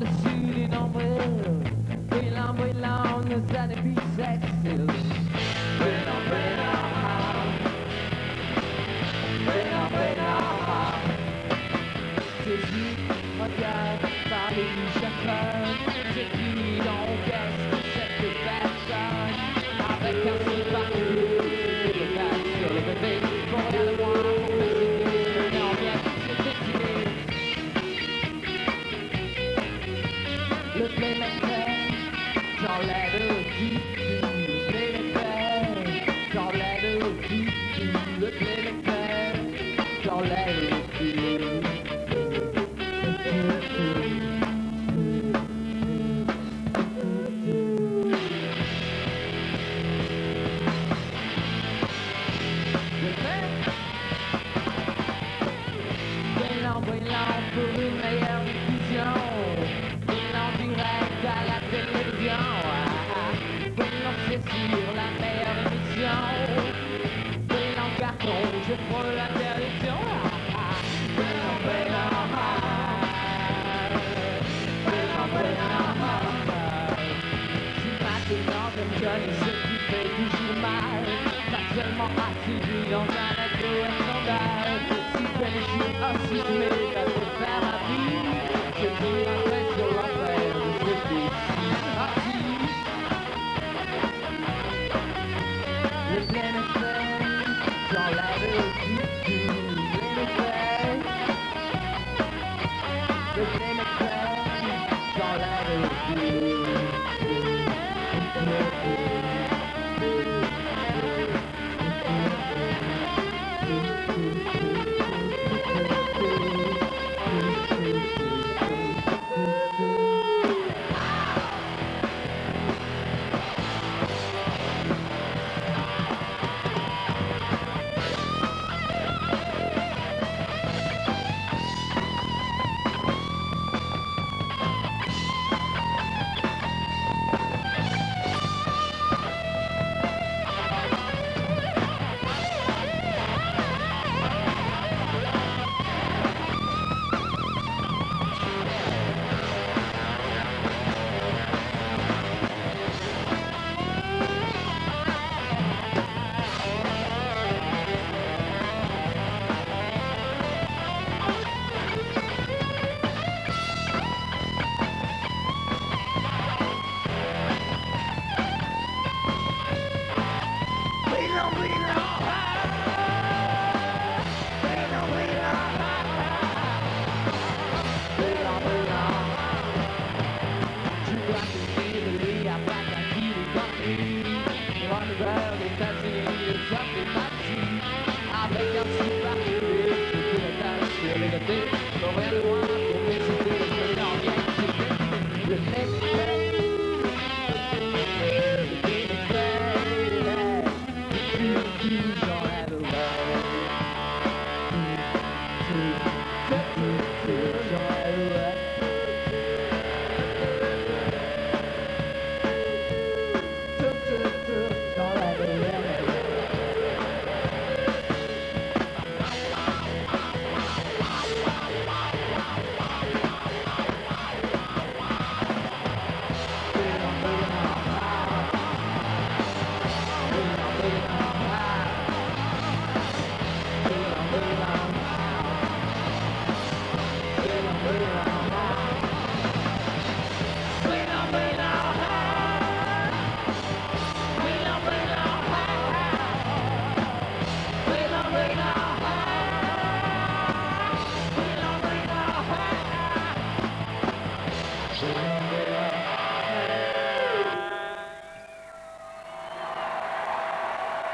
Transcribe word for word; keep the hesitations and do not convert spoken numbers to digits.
par-dessus les nombrils, brûlant, brûlant, nos années bissextiles. Brûlant, brûlant, brûlant, brûlant. Saisis, regarde par les chauffeurs, c'est qui donc est-ce que cette personne, avec un feu particulier, c'est le passe sur le bébé, pour rien de moins, pour me séduire, mais en bien, c'est décidé. Le playmaker, j'enlève le tutu. Le playmaker, j'enlève le tutu. Le playmaker, j'enlève le tutu. Brûlant, brûlant pour une meilleure diffusion. Brûlant direct à la télévision. Brûlant c'est sur la meilleure émission. Brûlant carton, je frôle l'interdiction. Brûlant, brûlant, brûlant, brûlant. Si maintenant comme Johnny ce qui fait toujours mal, pas seulement assidu dans un ado et scandale. Si belle je suis assumé à te faire ma vie, je tirerai sur l'enfer de ce défi. Assis, le plein effet, j'enlève le tutu. Le plein effet, le plein effet, j'enlève le tutu. Avec un petit particulier, je peux la sur les côtés, pour rien de moins, pour me séduire, je me mets en bien, c'est le mec fait, le mec fait, tu, tu, j'enlève le rêve, tu, tu, tu, j'enlève le rêve. Yeah.